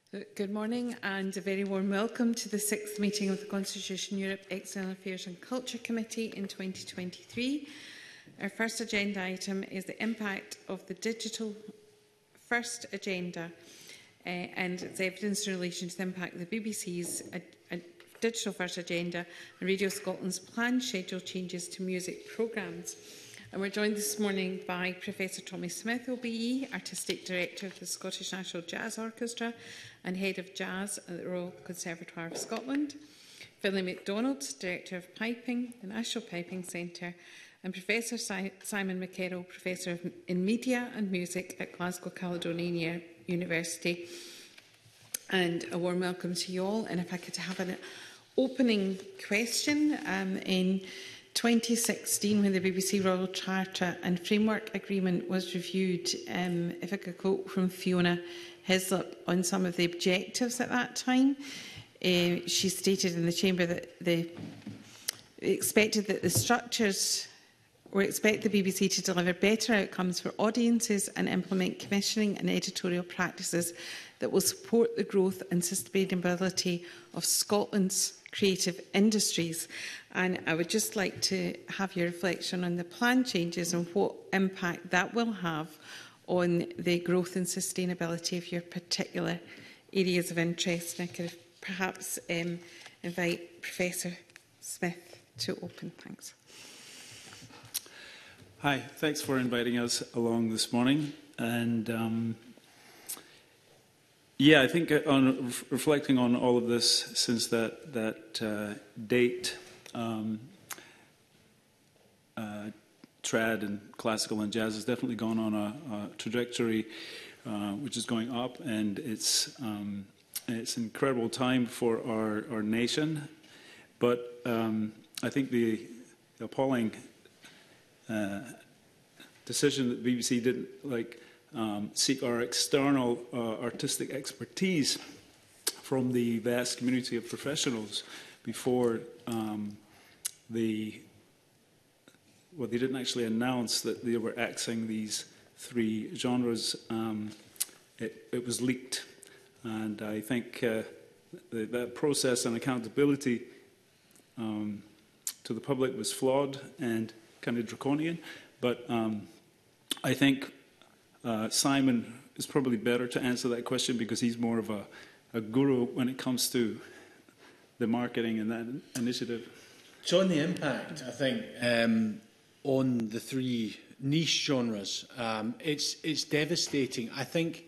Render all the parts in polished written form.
Good morning and a very warm welcome to the 6th meeting of the Constitution Europe External Affairs and Culture Committee in 2023. Our first agenda item is the impact of the Digital First Agenda and its evidence in relation to the impact of the BBC's Digital First Agenda and Radio Scotland's planned schedule changes to music programmes. And we're joined this morning by Professor Tommy Smith, OBE, Artistic Director of the Scottish National Jazz Orchestra and Head of Jazz at the Royal Conservatoire of Scotland, Finlay MacDonald, Director of Piping, the National Piping Centre, and Professor Simon McKerrow, Professor in Media and Music at Glasgow Caledonian University. And a warm welcome to you all. And if I could have an opening question. In 2016, when the BBC Royal Charter and Framework Agreement was reviewed, if I could quote from Fiona Hislop on some of the objectives at that time, she stated in the Chamber that the structures expect the BBC to deliver better outcomes for audiences and implement commissioning and editorial practices that will support the growth and sustainability of Scotland's creative industries. And I would just like to have your reflection on the planned changes and what impact that will have on the growth and sustainability of your particular areas of interest. And I could perhaps invite Professor Smith to open. Thanks. Hi, thanks for inviting us along this morning. And yeah, I think on reflecting on all of this since that date, trad and classical and jazz has definitely gone on a trajectory which is going up, and it's an incredible time for our nation. But I think the appalling decision that the BBC didn't seek our external artistic expertise from the vast community of professionals before they didn't actually announce that they were axing these three genres. It was leaked, and I think that process and accountability to the public was flawed and kind of draconian. But I think Simon is probably better to answer that question because he's more of a guru when it comes to the marketing and that initiative. So on the impact, I think, on the three niche genres, it's devastating. I think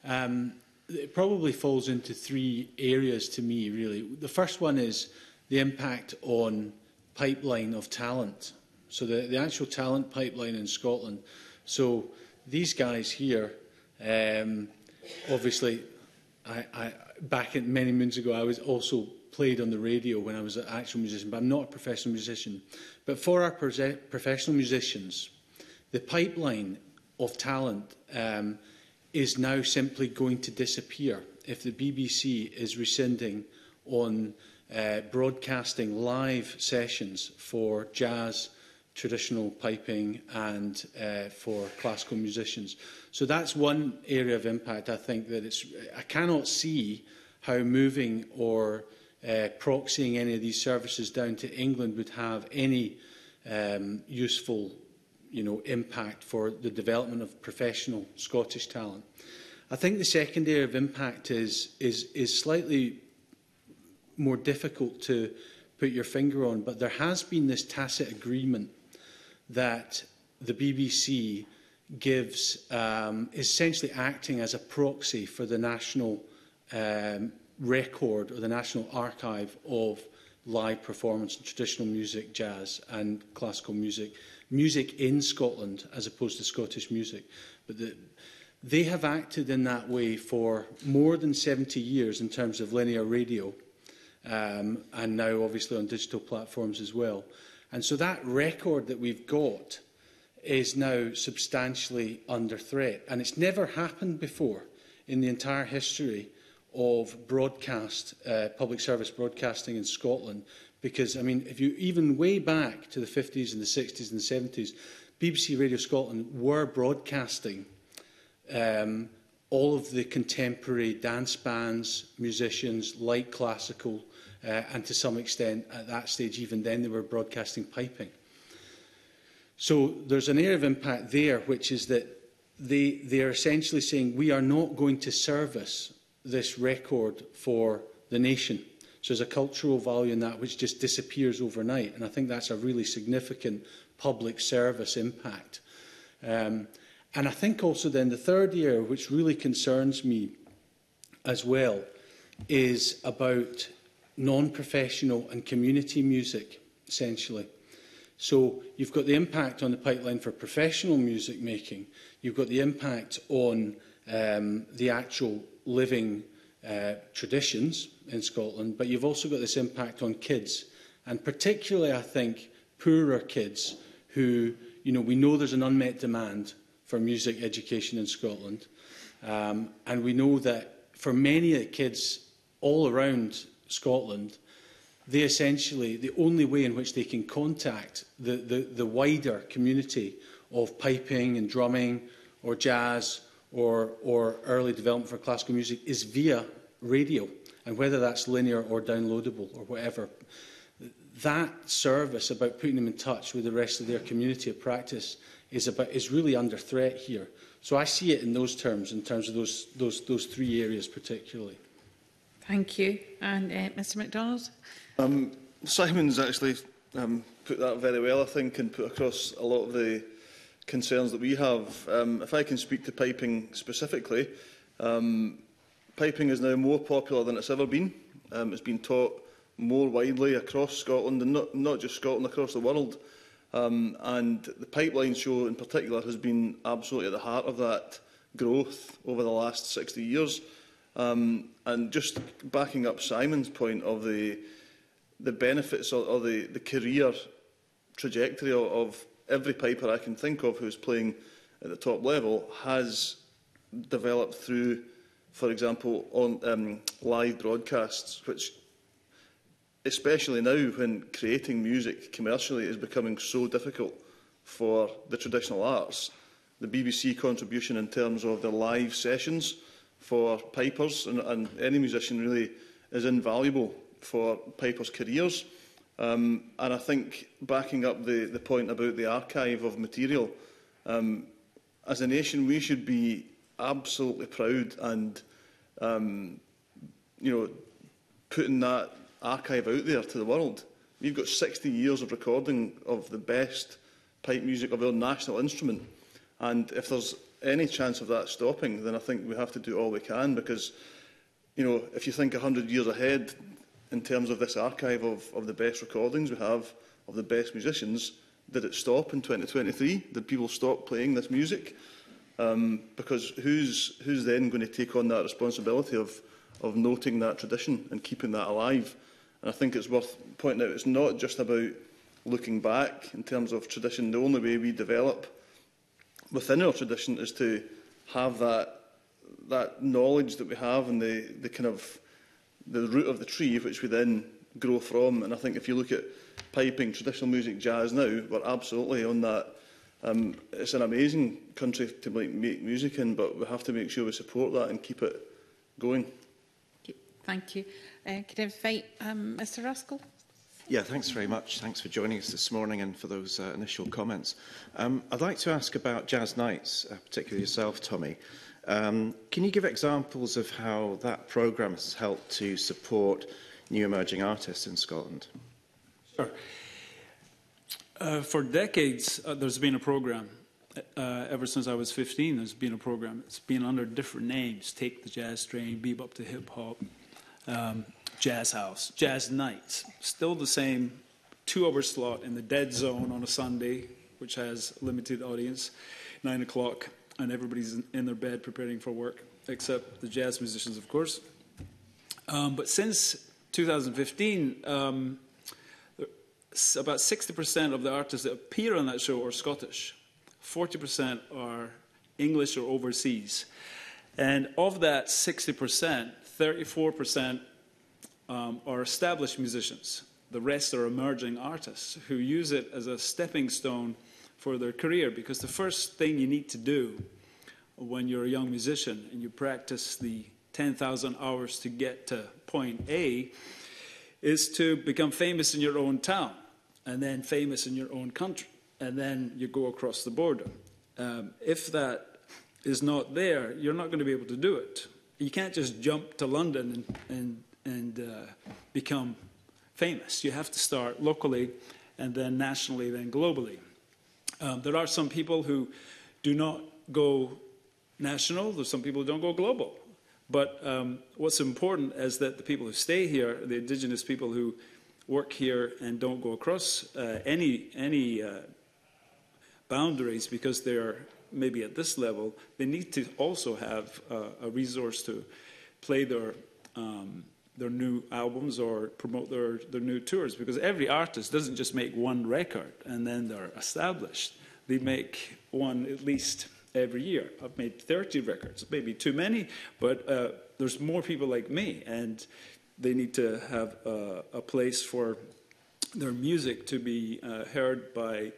it probably falls into three areas to me, really. The first one is the impact on pipeline of talent. So the actual talent pipeline in Scotland. So these guys here, obviously, I back in many moons ago, I was also played on the radio when I was an actual musician, but I'm not a professional musician. But for our professional musicians, the pipeline of talent is now simply going to disappear if the BBC is rescinding on broadcasting live sessions for jazz, traditional piping and for classical musicians. So that's one area of impact. I think that I cannot see how moving or proxying any of these services down to England would have any useful impact for the development of professional Scottish talent. I think the second area of impact is slightly more difficult to put your finger on, but there has been this tacit agreement that the BBC gives, essentially acting as a proxy for the national record or the national archive of live performance in traditional music, jazz and classical music in Scotland as opposed to Scottish music. But they have acted in that way for more than 70 years in terms of linear radio, and now obviously on digital platforms as well. And so that record that we've got is now substantially under threat. And it's never happened before in the entire history of broadcast, public service broadcasting in Scotland. Because, I mean, if you even way back to the 50s and the 60s and the 70s, BBC Radio Scotland were broadcasting all of the contemporary dance bands, musicians, light classical, and to some extent at that stage, even then, they were broadcasting piping. So there's an area of impact there, which is that they are essentially saying we are not going to service this record for the nation. So there's a cultural value in that which just disappears overnight. And I think that's a really significant public service impact. And I think also then the third area, which really concerns me as well, is about non-professional and community music, essentially. So you've got the impact on the pipeline for professional music making. You've got the impact on the actual living traditions in Scotland, but you've also got this impact on kids, and particularly, I think, poorer kids who, you know, we know there's an unmet demand for music education in Scotland, and we know that for many of the kids all around Scotland, they essentially, the only way in which they can contact the wider community of piping and drumming or jazz or early development for classical music is via radio, and whether that's linear or downloadable or whatever. That service about putting them in touch with the rest of their community of practice is really under threat here. So I see it in those terms of those three areas particularly. Thank you. And Mr MacDonald? Simon's actually put that very well, I think, and put across a lot of the concerns that we have. If I can speak to piping specifically, piping is now more popular than it's ever been. It's been taught more widely across Scotland, and not just Scotland, across the world. And the Pipeline show in particular has been absolutely at the heart of that growth over the last 60 years. And just backing up Simon's point of the benefits or the career trajectory of every piper I can think of who's playing at the top level has developed through, for example, on live broadcasts, which, especially now when creating music commercially is becoming so difficult for the traditional arts, the BBC contribution in terms of the live sessions for pipers and any musician really is invaluable for pipers' careers. And I think, backing up the point about the archive of material, as a nation we should be absolutely proud and putting that archive out there to the world. We've got 60 years of recording of the best pipe music of our national instrument, and if there's any chance of that stopping, then I think we have to do all we can, because, you know, if you think 100 years ahead in terms of this archive of the best recordings we have of the best musicians, did it stop in 2023? Did people stop playing this music? Because who's then going to take on that responsibility of noting that tradition and keeping that alive? And I think it's worth pointing out it's not just about looking back in terms of tradition. The only way we develop within our tradition is to have that knowledge that we have and the kind of the root of the tree which we then grow from. And I think if you look at piping, traditional music, jazz now, we're absolutely on that. It's an amazing country to make music in, but we have to make sure we support that and keep it going. Thank you. Could I invite Mr Ruskell? Yeah, thanks very much. Thanks for joining us this morning and for those initial comments. I'd like to ask about Jazz Nights, particularly yourself, Tommy. Can you give examples of how that programme has helped to support new emerging artists in Scotland? Sure. For decades, there's been a programme. Ever since I was 15, there's been a programme. It's been under different names: Take the Jazz Train, Bebop to Hip Hop, Jazz House, Jazz Nights. Still the same 2-hour slot in the dead zone on a Sunday, which has a limited audience, 9 o'clock, and everybody's in their bed preparing for work, except the jazz musicians, of course. But since 2015, about 60% of the artists that appear on that show are Scottish. 40% are English or overseas. And of that 60%, 34% are established musicians. The rest are emerging artists who use it as a stepping stone for their career, because the first thing you need to do when you're a young musician and you practice the 10,000 hours to get to point A is to become famous in your own town and then famous in your own country, and then you go across the border. If that is not there, you're not going to be able to do it. You can't just jump to London and become famous. You have to start locally and then nationally, then globally. There are some people who do not go national. There's some people who don't go global. But what's important is that the people who stay here, the Indigenous people who work here and don't go across any boundaries because they're maybe at this level, they need to also have a resource to play their new albums or promote their new tours, because every artist doesn't just make one record and then they're established. They make one at least every year. I've made 30 records, maybe too many, but there's more people like me, and they need to have a place for their music to be heard by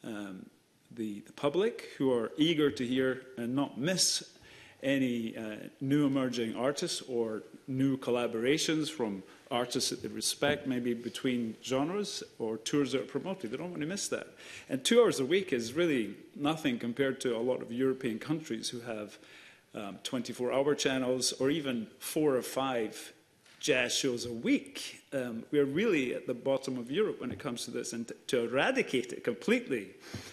the public, who are eager to hear and not miss any new emerging artists or new collaborations from artists that they respect, maybe between genres or tours that are promoted. They don't want to miss that. And 2 hours a week is really nothing compared to a lot of European countries who have 24-hour channels or even 4 or 5 jazz shows a week. We're really at the bottom of Europe when it comes to this, and to eradicate it completely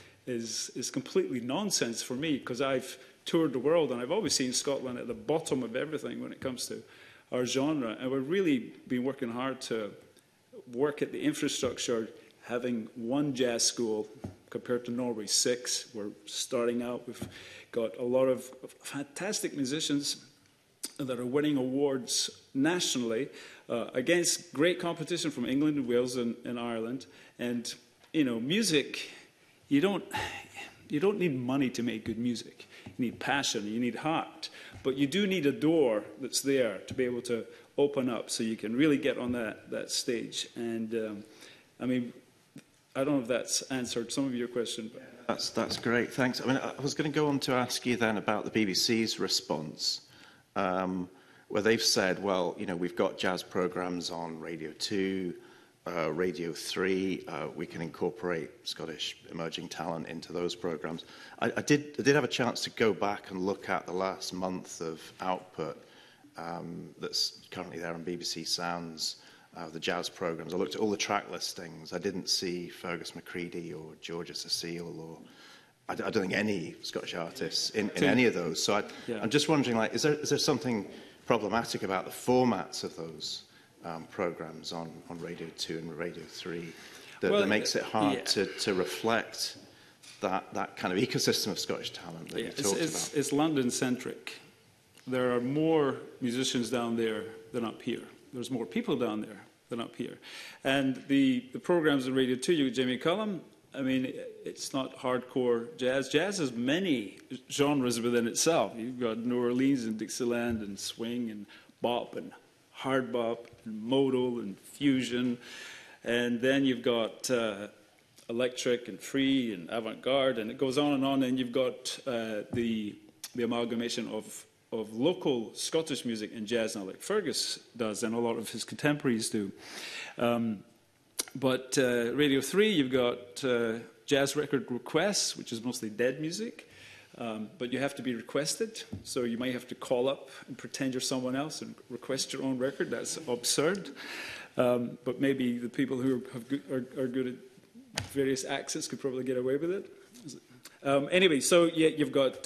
is completely nonsense for me, because I've toured the world and I've always seen Scotland at the bottom of everything when it comes to our genre, and we've really been working hard to work at the infrastructure, having one jazz school compared to Norway 6. We're starting out. We've got a lot of fantastic musicians that are winning awards nationally against great competition from England and Wales and Ireland. And music, you don't need money to make good music. You need passion, you need heart, but you do need a door that's there to be able to open up so you can really get on that stage. And I don't know if that's answered some of your question. But That's great, thanks. I was going to go on to ask you then about the BBC's response, where they've said, well, we've got jazz programs on Radio 2, Radio 3, we can incorporate Scottish emerging talent into those programs. I did have a chance to go back and look at the last month of output that's currently there on BBC Sounds, the jazz programs. I looked at all the track listings. I didn't see Fergus McCready or Georgia Cecile, or I don't think any Scottish artists in any of those. So I'm just wondering, is there something problematic about the formats of those programs on Radio 2 and Radio 3 that makes it hard to reflect that kind of ecosystem of Scottish talent that you talked about? It's London-centric. There are more musicians down there than up here. There's more people down there than up here. And the programs on Radio 2, you got Jamie Cullum. It's not hardcore jazz. Jazz has many genres within itself. You've got New Orleans and Dixieland and swing and bop and hard bop and modal and fusion. And then you've got electric and free and avant-garde, and it goes on, and you've got the amalgamation of local Scottish music and jazz now, like Fergus does, and a lot of his contemporaries do. But Radio 3, you've got jazz record requests, which is mostly dead music, but you have to be requested, so you might have to call up and pretend you're someone else and request your own record. That's absurd. But maybe the people who are good at various accents could probably get away with it. Anyway, so you've got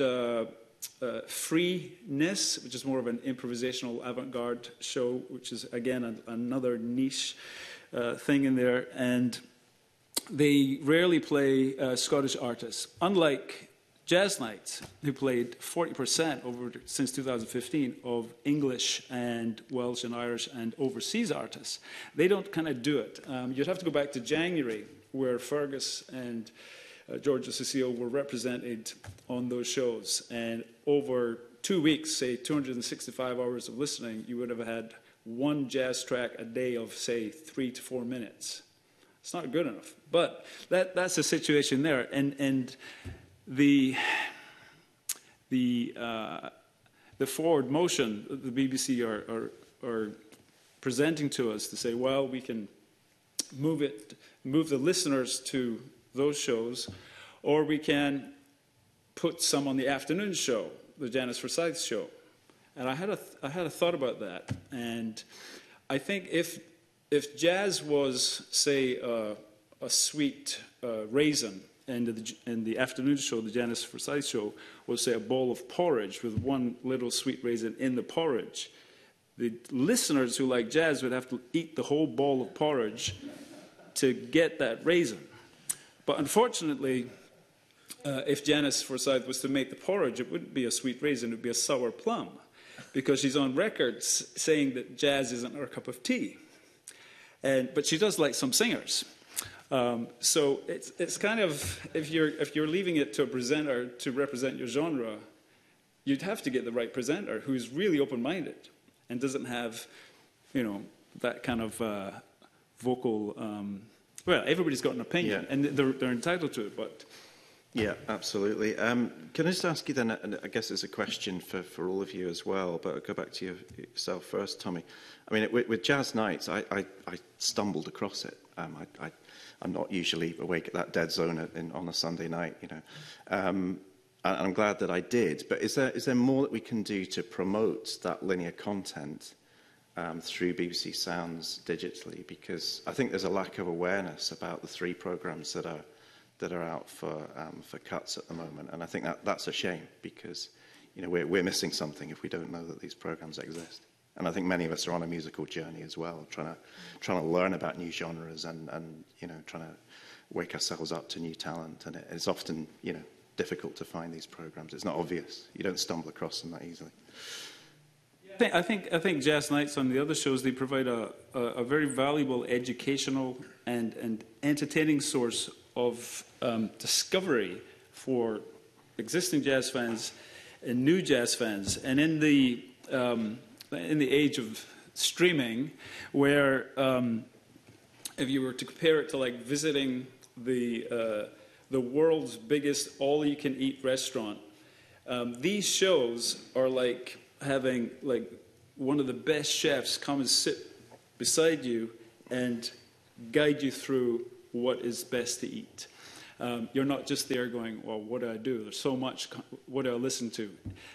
Freeness, which is more of an improvisational avant-garde show, which is, again, another niche thing in there. And they rarely play Scottish artists, unlike Jazz Nights, who played 40% since 2015 of English and Welsh and Irish and overseas artists. They don't kind of do it. You'd have to go back to January, where Fergus and Georgia Cecile were represented on those shows. And over 2 weeks, say 265 hours of listening, you would have had one jazz track a day of, say, 3 to 4 minutes. It's not good enough. But that's the situation there. And the the forward motion that the BBC are presenting to us to say, well, we can move the listeners to those shows, or we can put some on the afternoon show, the Janice Forsyth show. And I had a thought about that, and I think if jazz was, say, a sweet raisin, and the afternoon show, the Janice Forsyth show, was, say, a bowl of porridge with one little sweet raisin in the porridge, the listeners who like jazz would have to eat the whole bowl of porridge to get that raisin. But unfortunately, if Janice Forsyth was to make the porridge, it wouldn't be a sweet raisin, it would be a sour plum, because she's on record saying that jazz isn't her cup of tea. But she does like some singers. So it's kind of, if you're leaving it to a presenter to represent your genre, you'd have to get the right presenter who's really open-minded and doesn't have, that kind of vocal. Well, everybody's got an opinion, and they're entitled to it, but. Yeah, absolutely. Can I just ask you then, and I guess it's a question for all of you as well, but I'll go back to yourself first, Tommy. I mean, with Jazz Nights, I stumbled across it. I'm not usually awake at that dead zone on a Sunday night, and I'm glad that I did. But is there more that we can do to promote that linear content through BBC Sounds digitally? Because I think there's a lack of awareness about the 3 programmes that are out for cuts at the moment, and I think that's a shame, because we're missing something if we don't know that these programmes exist. And I think many of us are on a musical journey as well, trying to learn about new genres and trying to wake ourselves up to new talent. And it's often difficult to find these programmes. It's not obvious. You don't stumble across them that easily. I think Jazz Nights on the other shows, they provide a very valuable educational and entertaining source of discovery for existing jazz fans and new jazz fans. And in the age of streaming, where if you were to compare it to like visiting the world's biggest all-you-can-eat restaurant, these shows are like having one of the best chefs come and sit beside you and guide you through what is best to eat. You're not just there going, well, what do I do? There's so much. What do I listen to?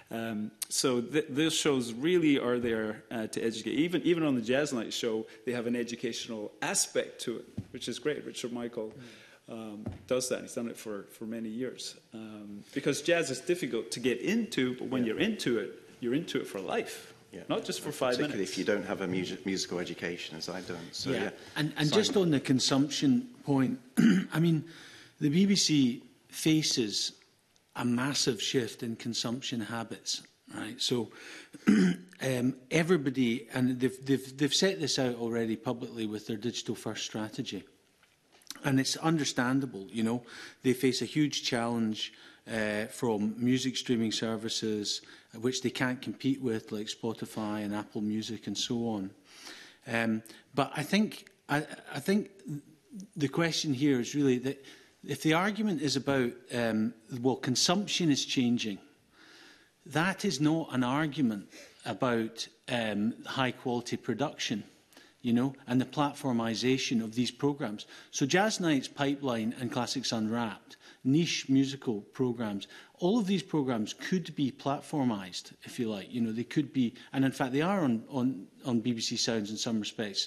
So those shows really are there to educate. Even on the Jazz Night show, they have an educational aspect to it, which is great. Richard Michael does that. He's done it for many years. Because jazz is difficult to get into, but when you're into it for life. Yeah. Not just for 5 minutes. Particularly if you don't have a musical education, as I don't. So, yeah. And just on the consumption point, I mean, the BBC faces a massive shift in consumption habits, right? So everybody, and they've set this out already publicly with their digital first strategy. And it's understandable, they face a huge challenge from music streaming services, which they can't compete with, like Spotify and Apple Music and so on. But I think the question here is really that if the argument is about, consumption is changing, that is not an argument about high-quality production, and the platformisation of these programmes. So Jazz Nights, Pipeline and Classics Unwrapped, niche musical programmes, all of these programmes could be platformised, if you like. They could be, and in fact they are on BBC Sounds in some respects.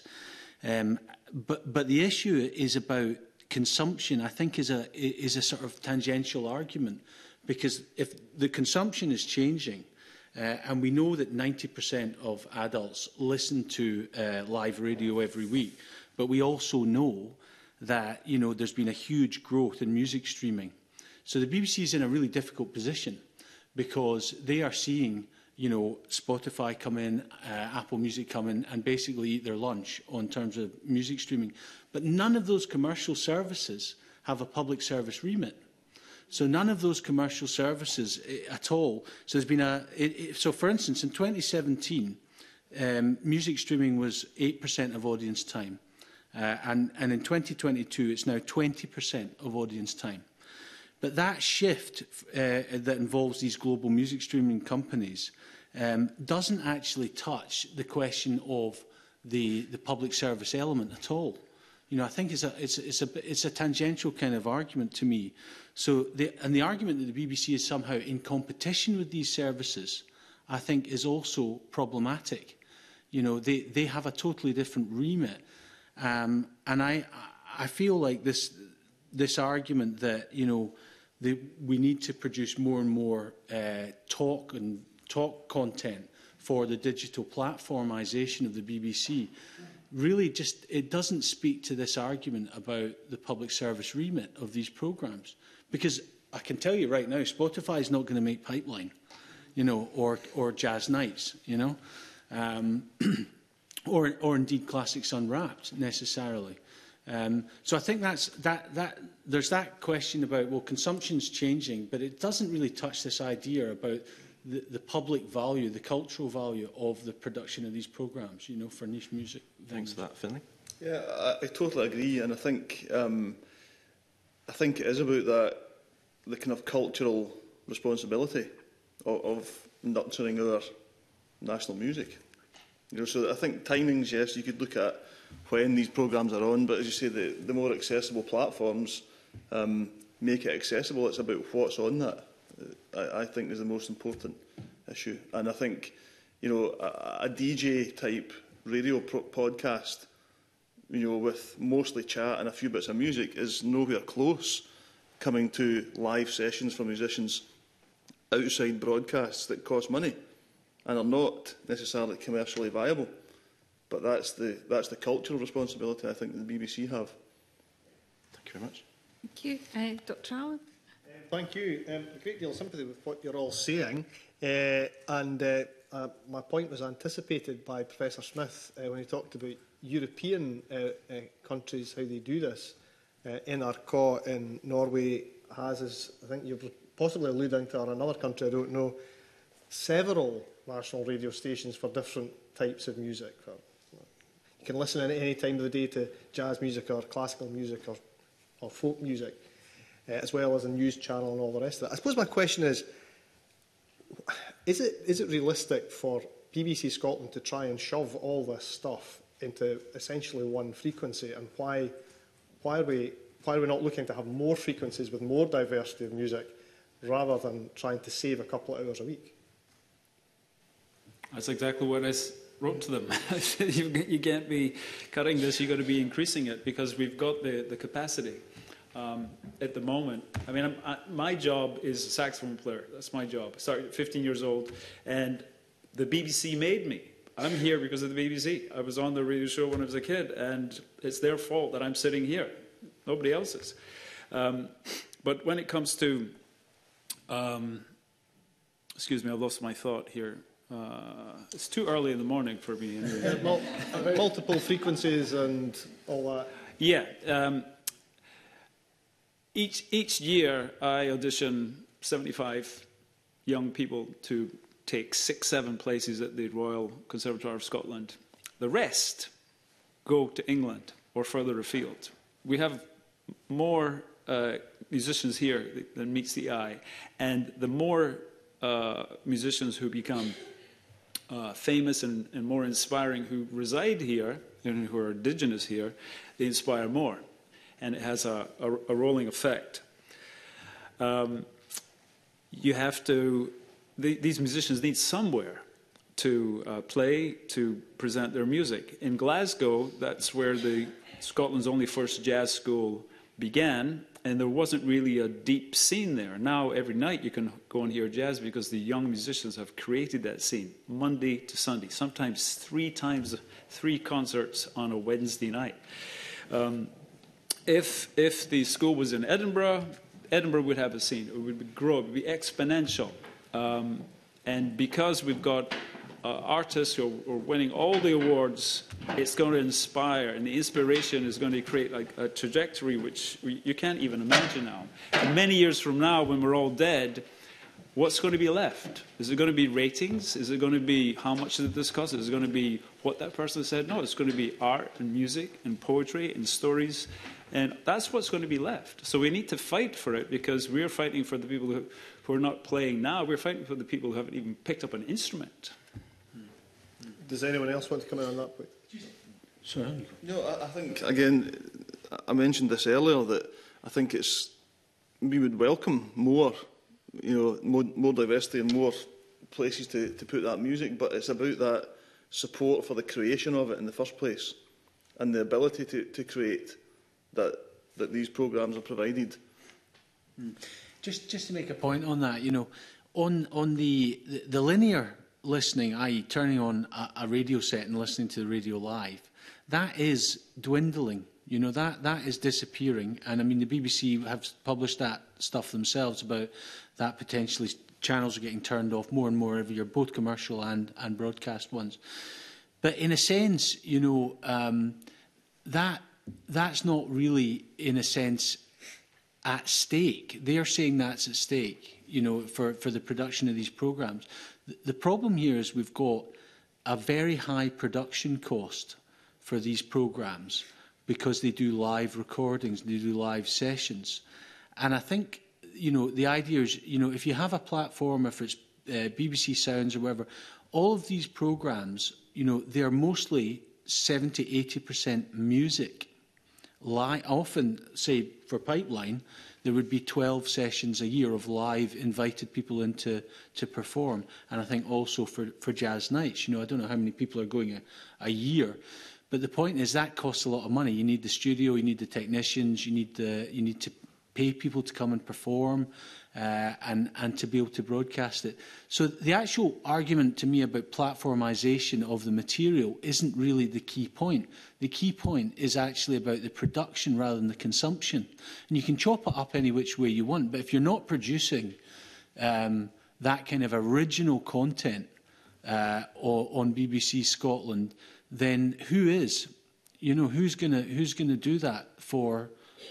But the issue is about consumption, I think, is a sort of tangential argument, because if the consumption is changing, and we know that 90% of adults listen to live radio every week, but we also know that there's been a huge growth in music streaming. So the BBC is in a really difficult position, because they are seeing Spotify come in, Apple Music come in, and basically eat their lunch on terms of music streaming. But none of those commercial services have a public service remit. So none of those commercial services at all. So there's been so for instance, in 2017, music streaming was 8% of audience time. And in 2022, it's now 20% of audience time. But that shift that involves these global music streaming companies doesn't actually touch the question of the public service element at all. You know, I think it's a tangential kind of argument to me. So, the argument that the BBC is somehow in competition with these services, I think, is also problematic. You know, they have a totally different remit, and I feel like this argument that, you know, we need to produce more and more talk content for the digital platformisation of the BBC really just, it doesn't speak to this argument about the public service remit of these programmes. Because I can tell you right now, Spotify is not going to make Pipeline, you know, or Jazz Nights, you know, or indeed Classics Unwrapped necessarily. So I think there's that question about, well, consumption's changing, but it doesn't really touch this idea about the public value, the cultural value of the production of these programmes, you know, for niche music. Thanks for that, Finlay. Yeah, I totally agree, and I think it is about the kind of cultural responsibility of nurturing our national music. You know, so I think timings, yes, you could look at when these programmes are on, but as you say, the more accessible platforms make it accessible. It's about what's on that. I think is the most important issue, and I think, you know, a DJ type radio podcast, you know, with mostly chat and a few bits of music, is nowhere close coming to live sessions from musicians outside broadcasts that cost money and are not necessarily commercially viable. But that's the cultural responsibility I think the BBC have. Thank you very much. Thank you. Dr. Allen? Thank you. A great deal of sympathy with what you're all saying. My point was anticipated by Professor Smith when he talked about European countries, how they do this. NRK in Norway has, as I think you're possibly alluding to, or another country, I don't know, several national radio stations for different types of music. You can listen in at any time of the day to jazz music or classical music or folk music, as well as a news channel and all the rest of it. I suppose my question is it realistic for BBC Scotland to try and shove all this stuff into essentially one frequency, and why are we not looking to have more frequencies with more diversity of music rather than trying to save a couple of hours a week? That's exactly what I wrote to them. I said, you can't be cutting this, you've got to be increasing it, because we've got the capacity. At the moment, I mean, my job is a saxophone player. That's my job. I started at 15 years old, and the BBC made me. I'm here because of the BBC. I was on the radio show when I was a kid, and it's their fault that I'm sitting here. Nobody else's. But when it comes to... excuse me, I lost my thought here. It's too early in the morning for me. Anyway. Multiple frequencies and all that. Yeah. Each year, I audition 75 young people to take 6-7 places at the Royal Conservatoire of Scotland. The rest go to England or further afield. We have more musicians here than meets the eye, and the more musicians who become famous and more inspiring who reside here and who are indigenous here, they inspire more. And it has a rolling effect. You have to... These musicians need somewhere to play, to present their music. In Glasgow, that's where Scotland's only first jazz school began, and there wasn't really a deep scene there. Now, every night you can go and hear jazz because the young musicians have created that scene, Monday to Sunday, sometimes 3 concerts on a Wednesday night. If the school was in Edinburgh, Edinburgh would have a scene. It would grow, it would be exponential. And because we've got artists who are winning all the awards, it's going to inspire, and the inspiration is going to create like a trajectory which you can't even imagine now. And many years from now, when we're all dead, what's going to be left? Is it going to be ratings? Is it going to be how much did this cost? Is it going to be what that person said? No, it's going to be art and music and poetry and stories And that's what's going to be left. So we need to fight for it, because we're fighting for the people who are not playing now. We're fighting for the people who haven't even picked up an instrument. Does anyone else want to come in on that point? Sorry. No, I think, again, I mentioned this earlier, that I think we would welcome more, more diversity and more places to put that music, but it's about that support for the creation of it in the first place, and the ability to create that these programmes are provided. Just to make a point on that, on the linear listening, i.e. turning on a radio set and listening to the radio live, that is dwindling. That is disappearing. And I mean, the BBC have published that stuff themselves about that potentially channels are getting turned off more and more every year, both commercial and broadcast ones. But in a sense, that's not really, in a sense, at stake. They are saying that's at stake, for the production of these programmes. The problem here is we've got a very high production cost for these programmes, because they do live recordings, they do live sessions. And I think, the idea is, if you have a platform, if it's BBC Sounds or whatever, all of these programmes, they're mostly 70–80% music. Often, say, for Pipeline, there would be 12 sessions a year of live invited people in to perform. And I think also for Jazz Nights, I don't know how many people are going a year. But the point is that costs a lot of money. You need the studio, you need the technicians, you need to pay people to come and perform, and to be able to broadcast it. So the actual argument to me about platformisation of the material isn't really the key point. The key point is actually about the production rather than the consumption. And you can chop it up any which way you want, but if you're not producing that kind of original content on BBC Scotland, then who is? Who's going to do that for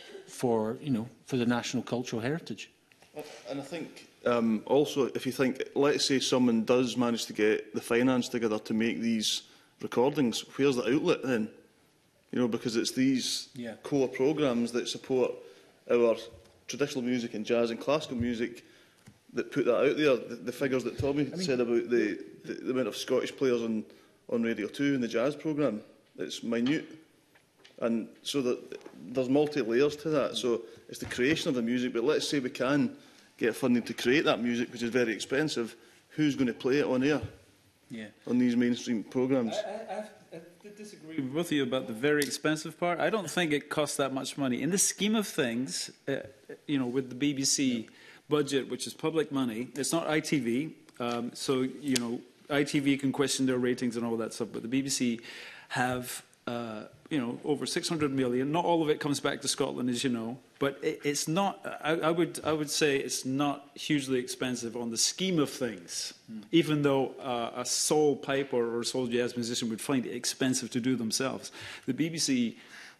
the national cultural heritage? And I think also, if you think, let's say someone does manage to get the finance together to make these recordings, where's the outlet then? Because it's these core programmes that support our traditional music and jazz and classical music that put that out there. The figures that Tommy said about the amount of Scottish players on Radio 2 in the jazz programme, it's minute. And so that there's multi-layers to that. So it's the creation of the music, but let's say we can get funding to create that music, which is very expensive. Who's going to play it on air? On these mainstream programmes? I disagree with both of you about the very expensive part. I don't think it costs that much money. In the scheme of things, with the BBC budget, which is public money, it's not ITV. So, ITV can question their ratings and all that stuff, but the BBC have over 600 million. Not all of it comes back to Scotland, as you know, but it's not. I would say it's not hugely expensive on the scheme of things. Even though a soul pipe or a soul jazz musician would find it expensive to do themselves, the BBC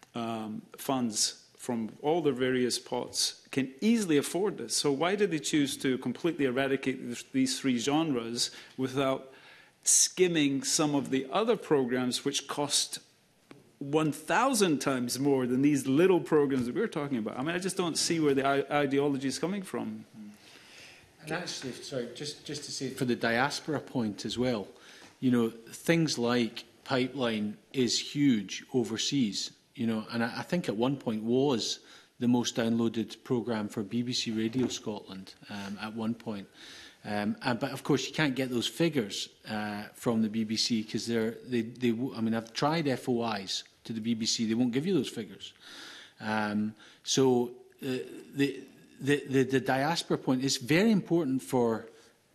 funds from all their various pots can easily afford this. So why did they choose to completely eradicate these three genres without skimming some of the other programs which cost 1,000 times more than these little programs that we're talking about? I mean, I just don't see where the ideology is coming from. And actually, sorry, just to say for the diaspora point as well, things like Pipeline is huge overseas, and I think at one point was the most downloaded programme for BBC Radio Scotland at one point. But of course, you can't get those figures from the BBC because I mean, I've tried FOIs to the BBC; they won't give you those figures. So the diaspora point is very important for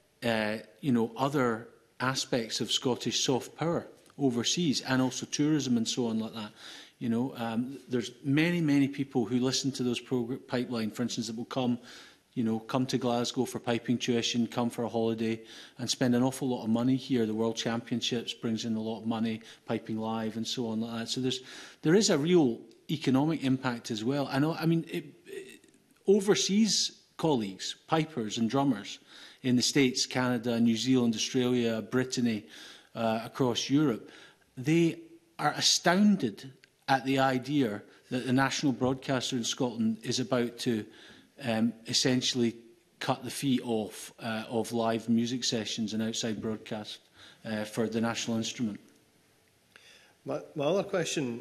other aspects of Scottish soft power overseas, and also tourism and so on like that. There's many people who listen to those Pipeline, for instance, that will come to Glasgow for piping tuition, come for a holiday, and spend an awful lot of money here. The World Championships brings in a lot of money, piping live and so on like that. So there is a real economic impact as well. I mean, overseas colleagues, pipers and drummers in the States, Canada, New Zealand, Australia, Brittany, across Europe, they are astounded at the idea that the national broadcaster in Scotland is about to essentially cut the fee off of live music sessions and outside broadcast for the national instrument. My other question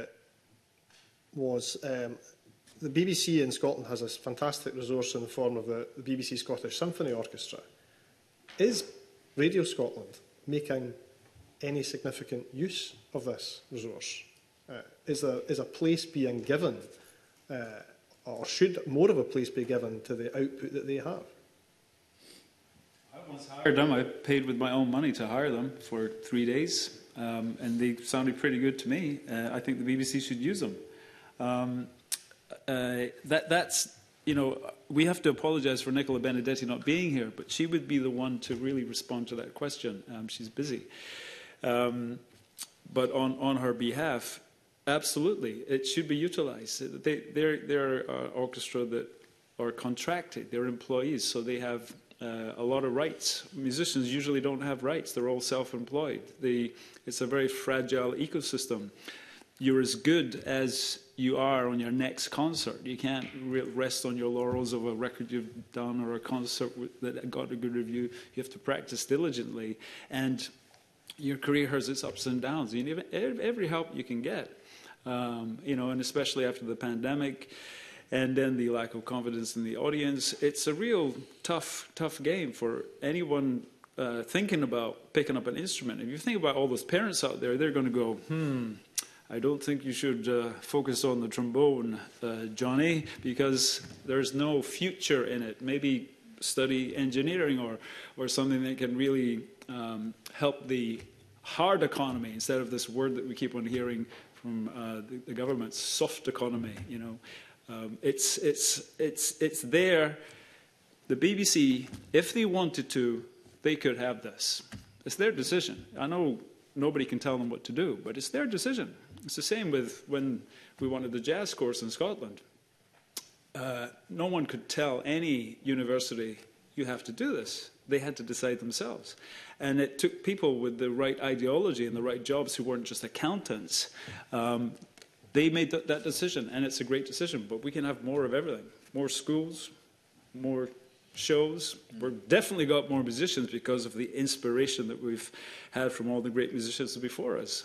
was, the BBC in Scotland has a fantastic resource in the form of the BBC Scottish Symphony Orchestra. Is Radio Scotland making any significant use of this resource? Is a place being given, or should more of a place be given to the output that they have? I once hired them. I paid with my own money to hire them for 3 days, and they sounded pretty good to me. I think the BBC should use them. That's, you know, we have to apologise for Nicola Benedetti not being here, but she would be the one to really respond to that question. She's busy. But on her behalf, absolutely, it should be utilised. They're an orchestra that are contracted. They're employees, so they have a lot of rights. Musicians usually don't have rights. They're all self-employed. It's a very fragile ecosystem. You're as good as you are on your next concert. You can't rest on your laurels of a record you've done or a concert that got a good review. You have to practice diligently. And your career has its ups and downs. You need every help you can get, you know, and especially after the pandemic and then the lack of confidence in the audience. It's a real tough game for anyone thinking about picking up an instrument. If you think about all those parents out there, they're going to go, I don't think you should focus on the trombone, Johnny, because there's no future in it. Maybe study engineering or something that can really help the hard economy instead of this word that we keep on hearing from the government, soft economy. You know, it's there. The BBC, if they wanted to, they could have this. It's their decision. I know nobody can tell them what to do, but it's their decision. It's the same with when we wanted the jazz course in Scotland. No one could tell any university, you have to do this. They had to decide themselves. And it took people with the right ideology and the right jobs who weren't just accountants. They made that decision, and it's a great decision. But we can have more of everything. More schools, more shows. We've definitely got more musicians because of the inspiration that we've had from all the great musicians before us.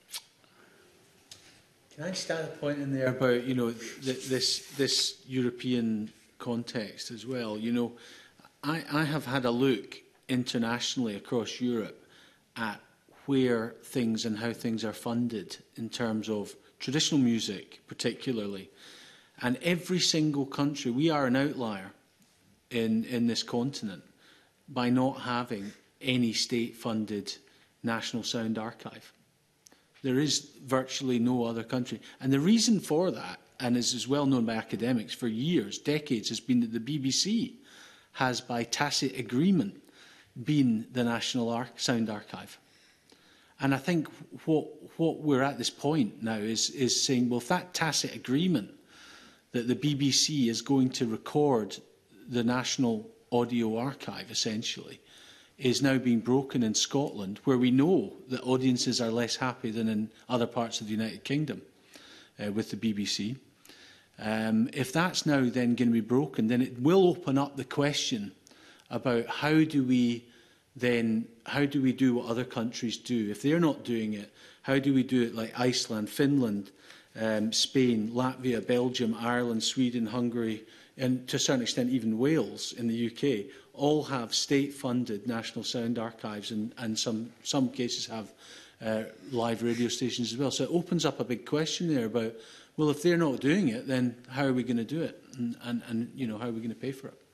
Can I just add a point in there about, you know, this European context as well? You know, I have had a look internationally across Europe at where things and how things are funded in terms of traditional music particularly. And every single country, we are an outlier in this continent by not having any state-funded national sound archive. There is virtually no other country. And the reason for that, and is well known by academics for years, decades, has been that the BBC has, by tacit agreement, been the national sound archive. And I think what we're at this point now is saying, well, if that tacit agreement that the BBC is going to record the national audio archive, essentially, is now being broken in Scotland, where we know that audiences are less happy than in other parts of the United Kingdom with the BBC. If that's now then going to be broken, then it will open up the question about how do we do what other countries do? If they're not doing it, how do we do it like Iceland, Finland, Spain, Latvia, Belgium, Ireland, Sweden, Hungary, and to a certain extent even Wales in the UK, all have state-funded national sound archives and some cases have live radio stations as well. So it opens up a big question there about, well, if they're not doing it, then how are we going to do it? And you know, how are we going to pay for it?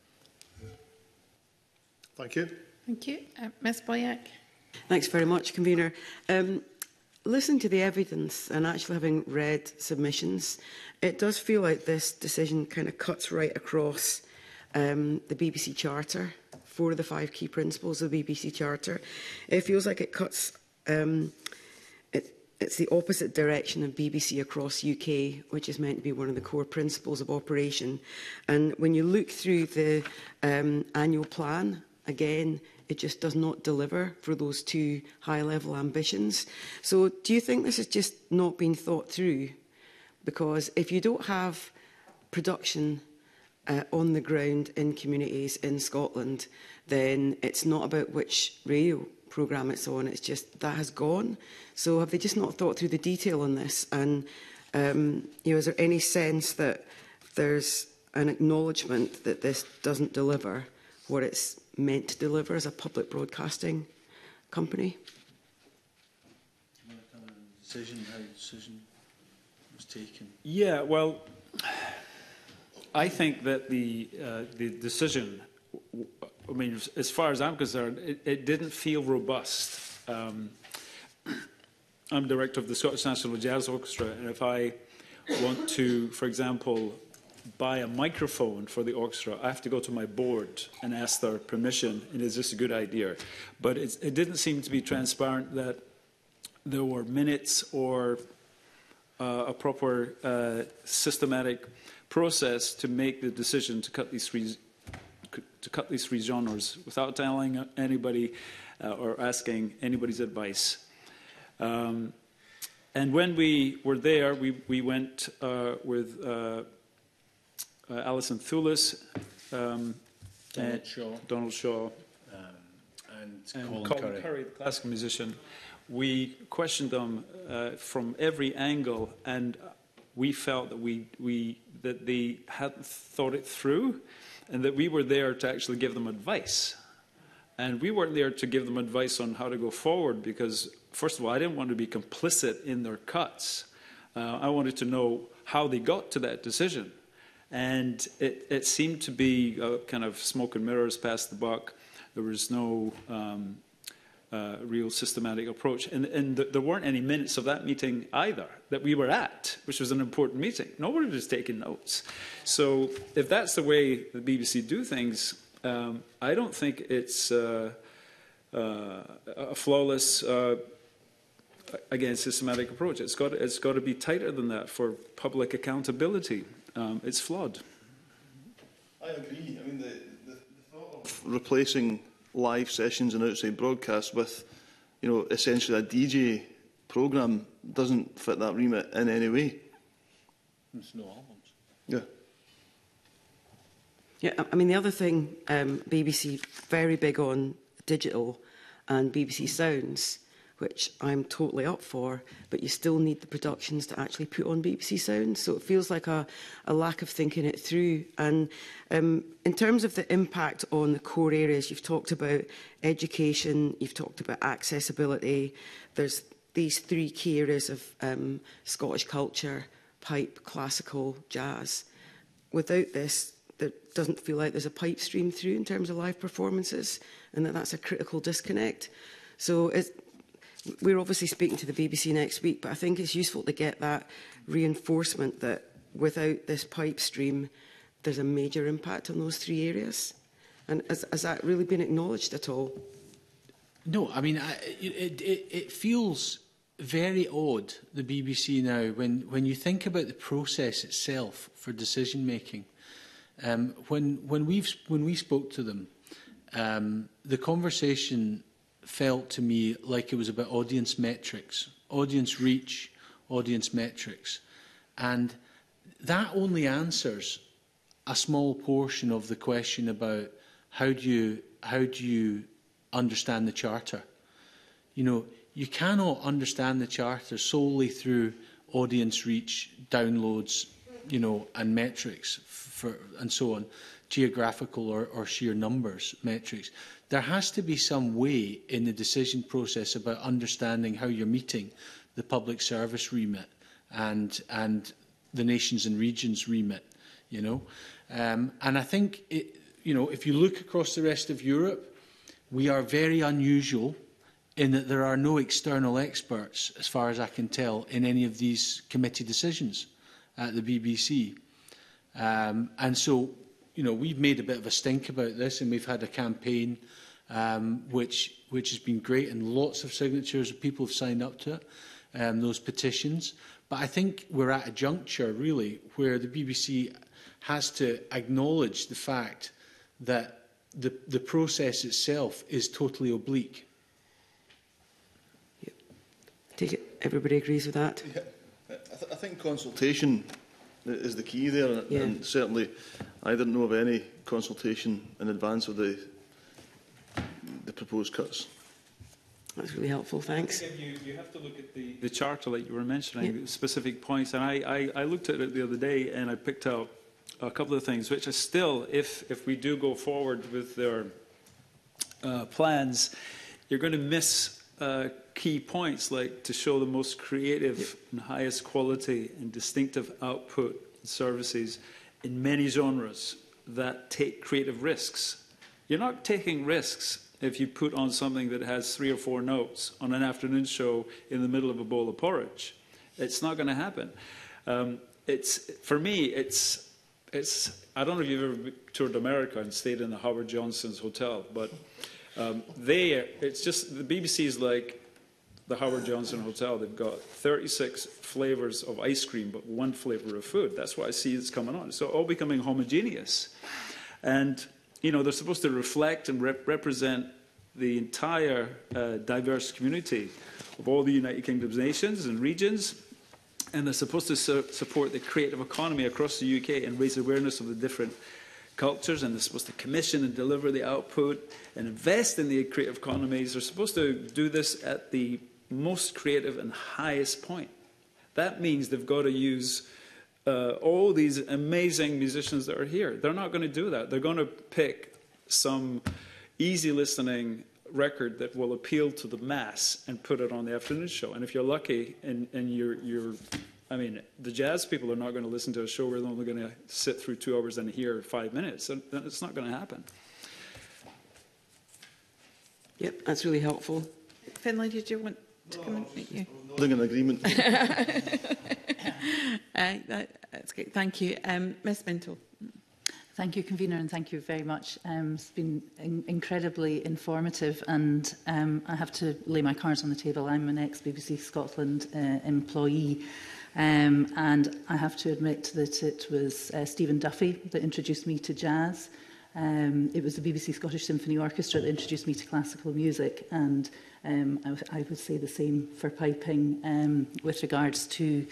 Thank you. Thank you. Ms Boyack. Thanks very much, Convener. Listening to the evidence and actually having read submissions, it does feel like this decision kind of cuts right across the BBC Charter, 4 of the 5 key principles of the BBC Charter. It feels like it cuts, it's the opposite direction of BBC across UK, which is meant to be one of the core principles of operation. And when you look through the annual plan, again, it just does not deliver for those 2 high-level ambitions. So do you think this has just not been thought through because if you don't have production on the ground in communities in Scotland, then it's not about which radio programme it's on, it's just that has gone. So have they just not thought through the detail on this? And is there any sense that there's an acknowledgement that this doesn't deliver what it's meant to deliver as a public broadcasting company? How the decision was taken. Yeah, well, I think that the decision, I mean, as far as I'm concerned, it didn't feel robust. I'm director of the Scottish National Jazz Orchestra, and if I want to, for example, buy a microphone for the orchestra, I have to go to my board and ask their permission, and is this a good idea? But it didn't seem to be transparent that there were minutes or a proper systematic process to make the decision to cut these three genres without telling anybody or asking anybody's advice. And when we were there, we went with Alison Thulis, Donald Shaw, and Colin Curry, the classical musician. We questioned them from every angle, and we felt that that they hadn't thought it through, and that we were there to actually give them advice. And we weren't there to give them advice on how to go forward because, first of all, I didn't want to be complicit in their cuts. I wanted to know how they got to that decision. And it seemed to be kind of smoke and mirrors, pass the buck. There was no real systematic approach. And there weren't any minutes of that meeting either that we were at, which was an important meeting. Nobody was taking notes. So if that's the way the BBC do things, I don't think it's a flawless, again, systematic approach. It's got to be tighter than that for public accountability. It's flawed. I agree. I mean, the thought of replacing live sessions and outside broadcasts with, essentially a DJ programme doesn't fit that remit in any way. There's no albums. Yeah. Yeah, I mean, the other thing, BBC very big on digital and BBC Sounds, which I'm totally up for, but you still need the productions to actually put on BBC Sounds. So it feels like a lack of thinking it through. And in terms of the impact on the core areas, you've talked about education, you've talked about accessibility. There's these three key areas of Scottish culture, pipe, classical, jazz. Without this, there doesn't feel like there's a pipe stream through in terms of live performances, and that's a critical disconnect. So we're obviously speaking to the BBC next week, but I think it's useful to get that reinforcement that without this pipe stream, there's a major impact on those three areas. And has that really been acknowledged at all? No, I mean, it feels very odd, the BBC now, when you think about the process itself for decision making. When we spoke to them, the conversation felt to me like it was about audience metrics, audience reach, audience metrics, and that only answers a small portion of the question about how do you understand the Charter. You cannot understand the Charter solely through audience reach, downloads, and metrics and so on, geographical or sheer numbers metrics. There has to be some way in the decision process about understanding how you're meeting the public service remit and the nations and regions remit, And I think, if you look across the rest of Europe, we are very unusual in that there are no external experts, as far as I can tell, in any of these committee decisions at the BBC. And so, we've made a bit of a stink about this, and we've had a campaign which has been great, and lots of signatures of people have signed up to it, those petitions. But I think we're at a juncture, really, where the BBC has to acknowledge the fact that the process itself is totally oblique. Take it, everybody agrees with that? Yeah. I I think consultation is the key there, and certainly I didn't know of any consultation in advance of the proposed cuts. That's really helpful, thanks. You have to look at the charter, like you were mentioning, specific points. And I looked at it the other day and I picked out a couple of things, which are still, if we do go forward with their plans, you're going to miss key points, like to show the most creative and highest quality and distinctive output and services in many genres that take creative risks. You're not taking risks if you put on something that has 3 or 4 notes on an afternoon show in the middle of a bowl of porridge. It's not going to happen. For me, it's. I don't know if you've ever toured America and stayed in the Howard Johnson's hotel, but it's just the BBC is like the Howard Johnson Hotel. They've got 36 flavours of ice cream, but 1 flavour of food. That's what I see is coming on. So all becoming homogeneous, and they're supposed to reflect and represent the entire diverse community of all the United Kingdom's nations and regions. And they're supposed to support the creative economy across the UK and raise awareness of the different cultures. And they're supposed to commission and deliver the output and invest in the creative economies. They're supposed to do this at the most creative and highest point. That means they've got to use all these amazing musicians that are here. They're not going to do that. They're going to pick some easy listening record that will appeal to the mass and put it on the afternoon show. And if you're lucky and the jazz people are not going to listen to a show where they're only going to sit through 2 hours and hear 5 minutes. Then it's not going to happen. Yep, that's really helpful. Finlay, did you want to come in? You. Nodding in agreement. That's great. Thank you. Ms Minto. Thank you, Convener, and thank you very much. It's been incredibly informative, and I have to lay my cards on the table. I'm an ex-BBC Scotland employee, and I have to admit that it was Stephen Duffy that introduced me to jazz. It was the BBC Scottish Symphony Orchestra that introduced me to classical music, and I would say the same for piping with regards to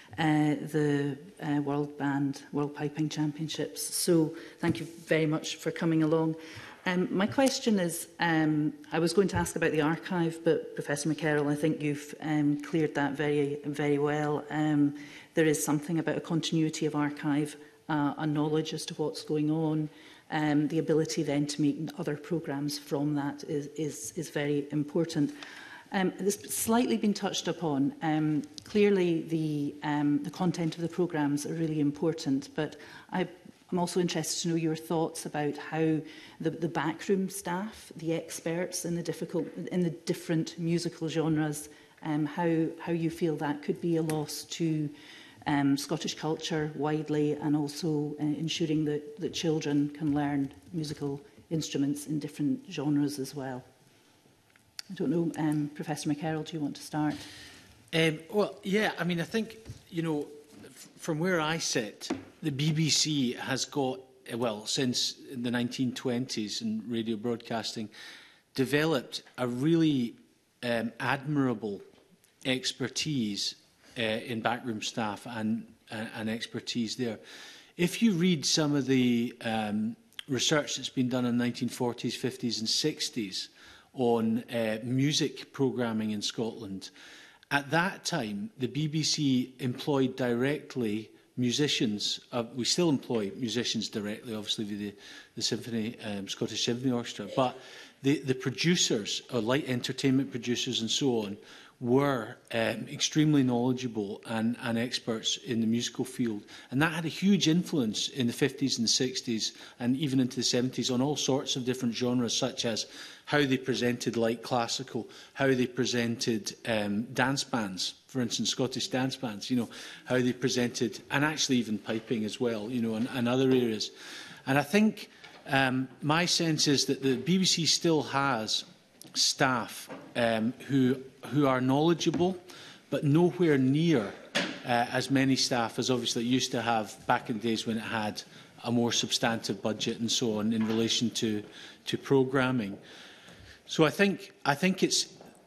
the World Piping Championships. So thank you very much for coming along. My question is, I was going to ask about the archive, but Professor McCarroll, I think you've cleared that very, very well. There is something about a continuity of archive, a knowledge as to what's going on. The ability then to make other programmes from that is very important. It's slightly been touched upon. Clearly, the content of the programmes are really important, but I'm also interested to know your thoughts about how the backroom staff, the experts in the different musical genres, how you feel that could be a loss to Scottish culture widely, and also ensuring that children can learn musical instruments in different genres as well. I don't know, Professor McCarroll, do you want to start? Well, yeah, I mean, I think, from where I sit, the BBC has got, since the 1920s in radio broadcasting, developed a really admirable expertise in backroom staff and expertise there. If you read some of the research that's been done in the 1940s, 50s and 60s on music programming in Scotland, at that time, the BBC employed directly musicians. We still employ musicians directly, obviously, with the Scottish Symphony Orchestra, but the producers, light entertainment producers and so on, were extremely knowledgeable and experts in the musical field. And that had a huge influence in the 50s and the 60s and even into the 70s on all sorts of different genres, such as how they presented light classical, how they presented dance bands, for instance, Scottish dance bands, how they presented, and actually even piping as well, and other areas. And I think my sense is that the BBC still has staff who are knowledgeable, but nowhere near as many staff as obviously it used to have back in the days when it had a more substantive budget and so on in relation to programming. So I think it's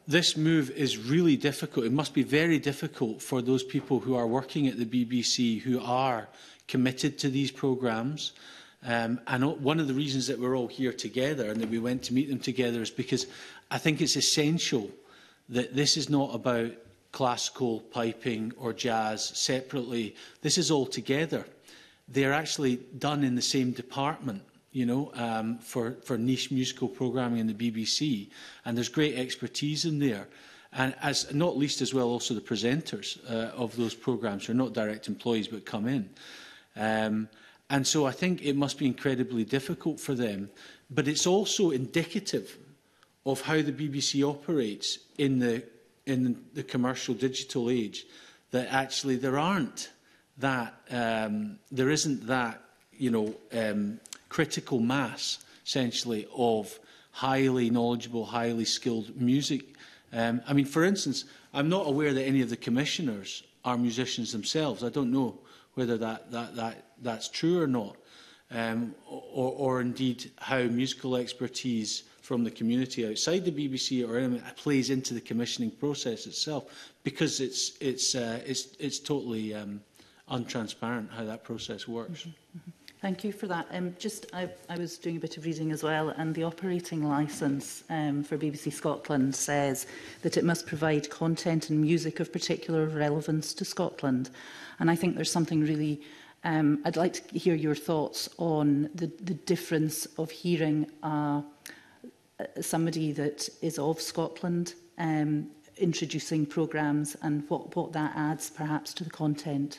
this move is really difficult. It must be very difficult for those people who are working at the BBC who are committed to these programmes. And one of the reasons that we're all here together and that we went to meet them together is because I think it's essential that this is not about classical, piping or jazz separately. This is all together. They're actually done in the same department, you know, for niche musical programming in the BBC. And there's great expertise in there. And as not least as well also the presenters of those programmes who are not direct employees but come in. And so I think it must be incredibly difficult for them. But it's also indicative of how the BBC operates in the commercial digital age, that actually there isn't that, you know, critical mass, essentially, of highly knowledgeable, highly skilled music. I mean, for instance, I'm not aware that any of the commissioners are musicians themselves. I don't know whether that's true or not, or indeed how musical expertise from the community outside the BBC or plays into the commissioning process itself, because it's totally untransparent how that process works. Mm-hmm. Thank you for that. I was doing a bit of reading as well, and the operating licence for BBC Scotland says that it must provide content and music of particular relevance to Scotland. And I think there's something really... I'd like to hear your thoughts on the difference of hearing somebody that is of Scotland introducing programmes and what that adds perhaps to the content.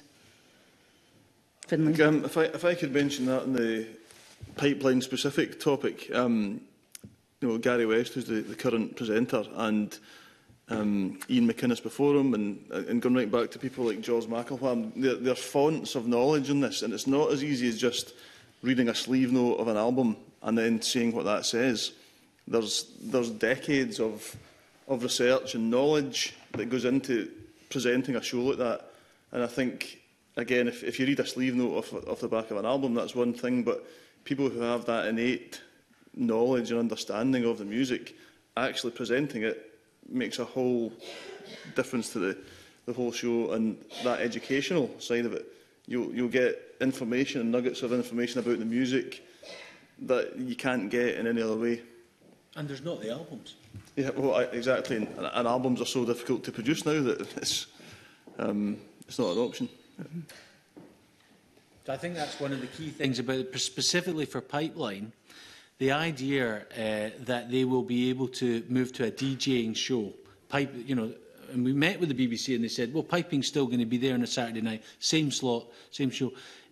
Finlay? If I could mention that in the pipeline-specific topic, you know, Gary West, who's the current presenter, and Ian McInnes before him, and going right back to people like George McElwham, they're fonts of knowledge in this, and it's not as easy as just reading a sleeve note of an album and then seeing what that says. There's decades of research and knowledge that goes into presenting a show like that, and I think, again, if you read a sleeve note off the back of an album, that's one thing, but people who have that innate knowledge and understanding of the music, actually presenting it makes a whole difference to the whole show, and that educational side of it. You'll get information and nuggets of information about the music that you can't get in any other way. And there's not the albums. Yeah, well, exactly. And albums are so difficult to produce now that it's not an option. Mm-hmm. So I think that's one of the key things about it, specifically for Pipeline, the idea that they will be able to move to a DJing show. You know, and we met with the BBC and they said, well, piping's still going to be there on a Saturday night, same slot, same show.